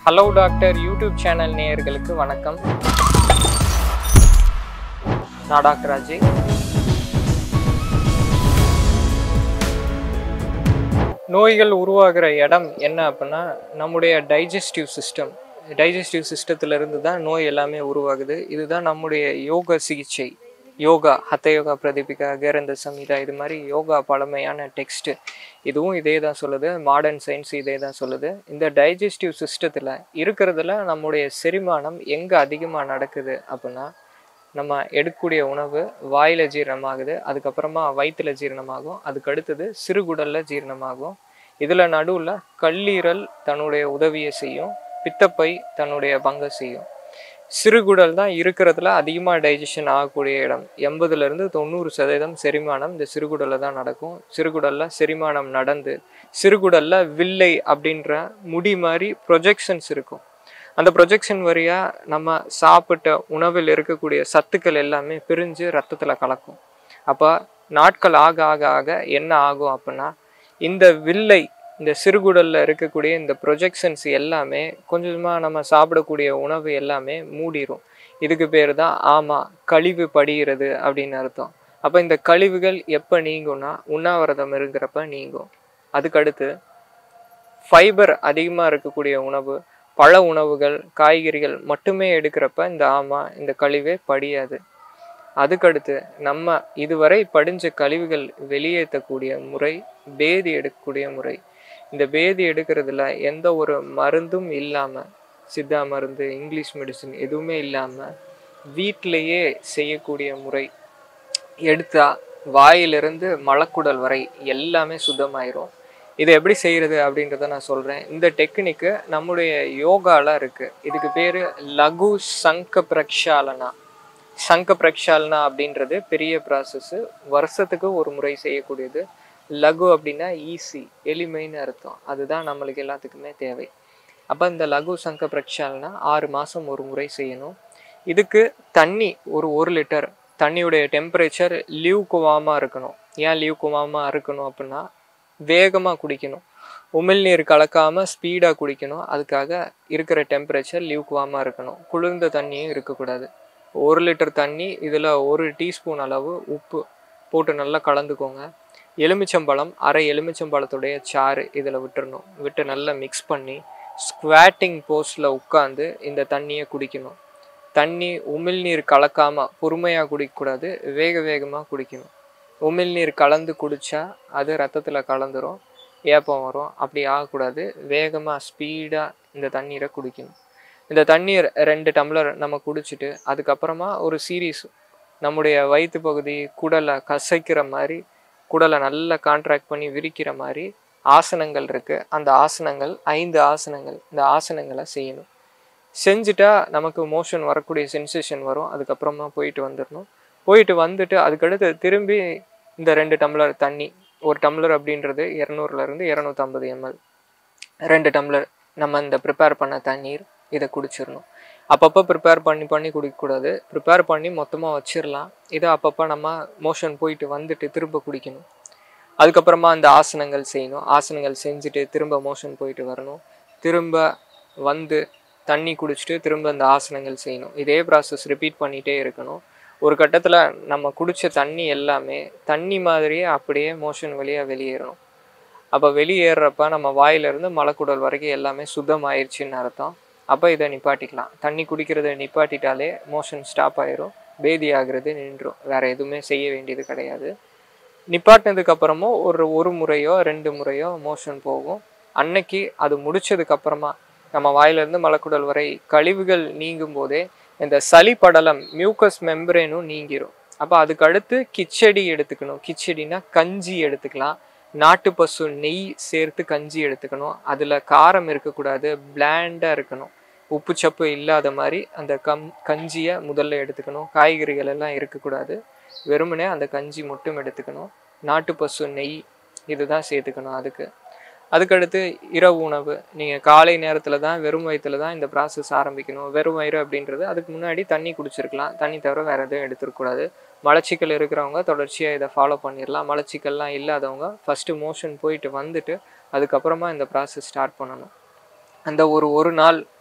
Hello doctor YouTube channel நேயர்களுக்கு வணக்கம். நான் டாக்டர் அஜய். நோய்கள் உருவாகிற இடம் என்ன அப்படின்னா நம்முடைய டைஜஸ்டிவ் சிஸ்டத்திலிருந்து தான் நோய் எல்லாமே உருவாகுது. இதுதான் நம்முடைய யோக சிகிச்சை, யோகா, ஹத்த யோகா, பிரதீபிகா, கேரந்த சம்ஹிதா, இது மாதிரி யோகா பழமையான டெக்ஸ்ட்டு இதுவும் இதே தான் சொல்லுது. மாடர்ன் சயின்ஸ் இதே தான் சொல்லுது. இந்த டைஜஸ்டிவ் சிஸ்டத்தில் இருக்கிறதுல நம்முடைய செரிமானம் எங்கே அதிகமாக நடக்குது அப்படின்னா நம்ம எடுக்கக்கூடிய உணவு வாயில் ஜீரணமாகுது, அதுக்கப்புறமா வயிற்றில் ஜீரணமாகும், அதுக்கு அடுத்தது சிறுகுடலில் ஜீரணமாகும். இதில் நடுவில் கல்லீரல் தன்னுடைய உதவியை செய்யும், பித்தப்பை தன்னுடைய பங்கை செய்யும். சிறுகுடல் தான் இருக்கிறதுல அதிகமாக டைஜஷன் ஆகக்கூடிய இடம். 80-90% செரிமானம் இந்த சிறுகுடலில் தான் நடக்கும். சிறுகுடலில் செரிமானம் நடந்து சிறுகுடலில் வில்லை அப்படின்ற முடி மாதிரி ப்ரொஜெக்ஷன்ஸ் இருக்கும். அந்த ப்ரொஜெக்ஷன் வழியாக நம்ம சாப்பிட்ட உணவில் இருக்கக்கூடிய சத்துக்கள் எல்லாமே பிரிஞ்சு ரத்தத்தில் கலக்கும். அப்போ நாட்கள் ஆக ஆக ஆக என்ன ஆகும் அப்படின்னா இந்த வில்லை, இந்த சிறுகுடலில் இருக்கக்கூடிய இந்த ப்ரொஜெக்ஷன்ஸ் எல்லாமே கொஞ்சமாக நம்ம சாப்பிடக்கூடிய உணவு எல்லாமே மூடிடும். இதுக்கு பேர் தான் கழிவு படிகிறது அப்படின்னு அர்த்தம். அப்போ இந்த கழிவுகள் எப்போ நீங்கும்னா உண்ணாவிரதம் இருக்கிறப்ப நீங்கும். அதுக்கடுத்து ஃபைபர் அதிகமாக இருக்கக்கூடிய உணவு, பழ உணவுகள், காய்கறிகள் மட்டுமே எடுக்கிறப்ப இந்த கழிவே படியாது. அதுக்கடுத்து நம்ம இதுவரை படிஞ்ச கழிவுகள் வெளியேற்றக்கூடிய முறை பேதி எடுக்கக்கூடிய முறை. இந்த பேதி எடுக்கிறதுல எந்த ஒரு மருந்தும் இல்லாமல், சித்தா மருந்து, இங்கிலீஷ் மெடிசின் எதுவுமே இல்லாமல் வீட்டிலையே செய்யக்கூடிய முறை. எடுத்தா வாயிலிருந்து மலக்குடல் வரை எல்லாமே சுத்தமாயிரும். இதை எப்படி செய்கிறது அப்படின்றத நான் சொல்கிறேன். இந்த டெக்னிக்கு நம்முடைய யோகாவில் இருக்குது. இதுக்கு பேர் லகு சங்க பிரக்ஷாலனா. சங்க பிரக்ஷாலனா அப்படின்றது பெரிய ப்ராசஸ்ஸு, வருஷத்துக்கு ஒரு முறை செய்யக்கூடியது. லகு அப்படின்னா ஈஸி, எளிமைன்னு அர்த்தம். அதுதான் நம்மளுக்கு எல்லாத்துக்குமே தேவை. அப்போ இந்த லகு சங்க பிரக்ஷாலனா 6 மாதம் ஒரு முறை செய்யணும். இதுக்கு தண்ணி ஒரு 1 லிட்டர் தண்ணியுடைய டெம்பரேச்சர் லியூகுவாமாக இருக்கணும். ஏன் லியூகுவாமாக இருக்கணும் அப்படின்னா வேகமாக குடிக்கணும், உமிழ்நீர் கலக்காமல் ஸ்பீடாக குடிக்கணும். அதுக்காக இருக்கிற டெம்பரேச்சர் லியூகுவாமாக இருக்கணும். குளிர்ந்த தண்ணியும் இருக்கக்கூடாது. 1 லிட்டர் தண்ணி, இதில் 1 டீஸ்பூன் அளவு உப்பு போட்டு நல்லா கலந்துக்கோங்க. எலுமிச்சம்பழம், அரை எலுமிச்சம்பழத்துடைய சாறு இதில் விட்டுறணும். விட்டு நல்லா மிக்ஸ் பண்ணி ஸ்குவாட்டிங் போஸ்டில் உட்காந்து இந்த தண்ணியை குடிக்கணும். தண்ணி உமிழ்நீர் கலக்காமல் பொறுமையாக குடிக்கக்கூடாது, வேகமாக குடிக்கணும். உமிழ்நீர் கலந்து குடித்தா அது ரத்தத்தில் கலந்துரும், ஏப்பம் வரும். அப்படி ஆகக்கூடாது. வேகமாக ஸ்பீடாக இந்த தண்ணீரை குடிக்கணும். இந்த தண்ணீர் 2 டம்ளர் நம்ம குடிச்சிட்டு அதுக்கப்புறமா ஒரு சீரீஸ் நம்முடைய வயிற்று பகுதி குடலை கசைக்கிற மாதிரி, குடலை நல்லா கான்ட்ராக்ட் பண்ணி விரிக்கிற மாதிரி ஆசனங்கள் இருக்குது. அந்த ஆசனங்கள் 5 ஆசனங்கள், இந்த ஆசனங்களை செய்யணும். செஞ்சுட்டா நமக்கு மோஷன் வரக்கூடிய சென்சேஷன் வரும். அதுக்கப்புறமா போயிட்டு வந்துடணும். போயிட்டு வந்துட்டு அதுக்கடுத்து திரும்பி இந்த 2 டம்ளர் தண்ணி, 1 டம்ளர் அப்படின்றது 200-250 ml, 2 டம்ளர் நம்ம இந்த ப்ரிப்பேர் பண்ண தண்ணீர் இதை குடிச்சிடணும். அப்பப்போ ப்ரிப்பேர் பண்ணி குடிக்கக்கூடாது. ப்ரிப்பேர் பண்ணி மொத்தமாக வச்சிடலாம். இதை அப்பப்போ நம்ம மோஷன் போயிட்டு வந்துட்டு திரும்ப குடிக்கணும். அதுக்கப்புறமா இந்த ஆசனங்கள் செய்யணும். ஆசனங்கள் செஞ்சுட்டு திரும்ப மோஷன் போயிட்டு வரணும். திரும்ப வந்து தண்ணி குடிச்சிட்டு திரும்ப இந்த ஆசனங்கள் செய்யணும். இதே ப்ராசஸ் ரிப்பீட் பண்ணிகிட்டே இருக்கணும். ஒரு கட்டத்தில் நம்ம குடித்த தண்ணி எல்லாமே தண்ணி மாதிரியே அப்படியே மோஷன் வழியாக வெளியேறணும். அப்போ வெளியேறப்ப நம்ம வாயிலிருந்து மலக்குடல் வரைக்கும் எல்லாமே சுத்தமாயிருச்சுன்னு அர்த்தம். அப்போ இதை நிப்பாட்டிக்கலாம். தண்ணி குடிக்கிறத நிப்பாட்டிட்டாலே மோஷன் ஸ்டாப் ஆயிரும், பேதி ஆகிறது நின்றும். வேறு எதுவுமே செய்ய வேண்டியது கிடையாது. நிப்பாட்டினதுக்கப்புறமோ ஒரு முறையோ 2 முறையோ மோஷன் போகும். அன்னைக்கு அது முடிச்சதுக்கப்புறமா நம்ம வாயிலிருந்து மலக்குடல் வரை கழிவுகள் நீங்கும் போதே இந்த சளி படலம், மியூக்கஸ் மெம்பரேனும் நீங்கிரும். அப்போ அதுக்கு அடுத்து கிச்சடி எடுத்துக்கணும். கிச்சடினா கஞ்சி எடுத்துக்கலாம். நாட்டு பசு நெய் சேர்த்து கஞ்சி எடுத்துக்கணும். அதில் காரம் இருக்கக்கூடாது, பிளாண்டாக இருக்கணும், உப்பு சப்பு இல்லாத மாதிரி அந்த கஞ்சியை முதல்ல எடுத்துக்கணும். காய்கறிகள் எல்லாம் இருக்கக்கூடாது, வெறுமனே அந்த கஞ்சி மட்டும் எடுத்துக்கணும். நாட்டு பசு நெய் இதுதான் சேர்த்துக்கணும். அதுக்கடுத்து இரவு உணவு. நீங்கள் காலை நேரத்தில் தான், வெறும் வயிற்றில் தான் இந்த ப்ராசஸ் ஆரம்பிக்கணும். வெறும் வயிறு அப்படின்றது அதுக்கு முன்னாடி தண்ணி குடிச்சிருக்கலாம். தண்ணி தவிர வேறு எதுவும் எடுத்துருக்கூடாது. மலச்சிக்கல் இருக்கிறவங்க தொடர்ச்சியாக இதை ஃபாலோ பண்ணிடலாம். மலச்சிக்கல்லாம் இல்லாதவங்க ஃபஸ்ட்டு மோஷன் போயிட்டு வந்துட்டு அதுக்கப்புறமா இந்த ப்ராசஸ் ஸ்டார்ட் பண்ணணும். அந்த ஒரு நாள்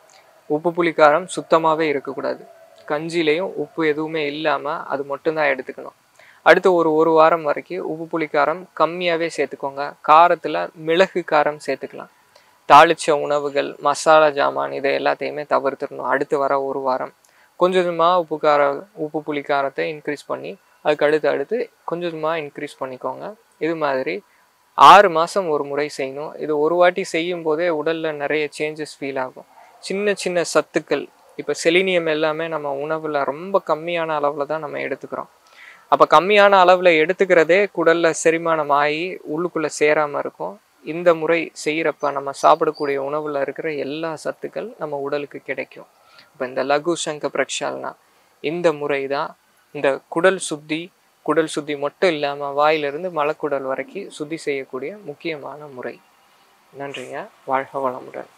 உப்பு புளிக்காரம் சுத்தமாகவே இருக்கக்கூடாது. கஞ்சிலையும் உப்பு எதுவுமே இல்லாமல் அது மட்டும்தான் எடுத்துக்கணும். அடுத்து ஒரு வாரம் வரைக்கும் உப்பு புளிக்காரம் கம்மியாகவே சேர்த்துக்கோங்க. காரத்தில் மிளகு காரம் சேர்த்துக்கலாம். தாளிச்ச உணவுகள், மசாலா ஜாமான் இதை எல்லாத்தையுமே தவிர்த்துடணும். அடுத்து வர ஒரு வாரம் கொஞ்சமாக உப்பு புளிக்காரத்தை இன்க்ரீஸ் பண்ணி அதுக்கு அடுத்து கொஞ்சமாக இன்க்ரீஸ் பண்ணிக்கோங்க. இது மாதிரி 6 மாதம் ஒரு முறை செய்யணும். இது ஒரு வாட்டி செய்யும் போதே உடலில் நிறைய சேஞ்சஸ் ஃபீல் ஆகும். சின்ன சின்ன சத்துக்கள், இப்போ செலினியம் எல்லாமே நம்ம உணவில் ரொம்ப கம்மியான அளவில் தான் நம்ம எடுத்துக்கிறோம். அப்போ கம்மியான அளவில் எடுத்துக்கிறதே குடலில் செரிமானம் ஆகி உள்ளுக்குள்ளே சேராமல் இருக்கும். இந்த முறை செய்கிறப்ப நம்ம சாப்பிடக்கூடிய உணவில் இருக்கிற எல்லா சத்துக்கள் நம்ம உடலுக்கு கிடைக்கும். இப்போ இந்த லகு சங்க பிரக்ஷாலனா இந்த முறை தான் இந்த குடல் சுத்தி மட்டும் இல்லாமல் வாயிலிருந்து மலக்குடல் வரைக்கும் சுத்தி செய்யக்கூடிய முக்கியமான முறை. நன்றிங்க. வாழ்க வளமுடன்.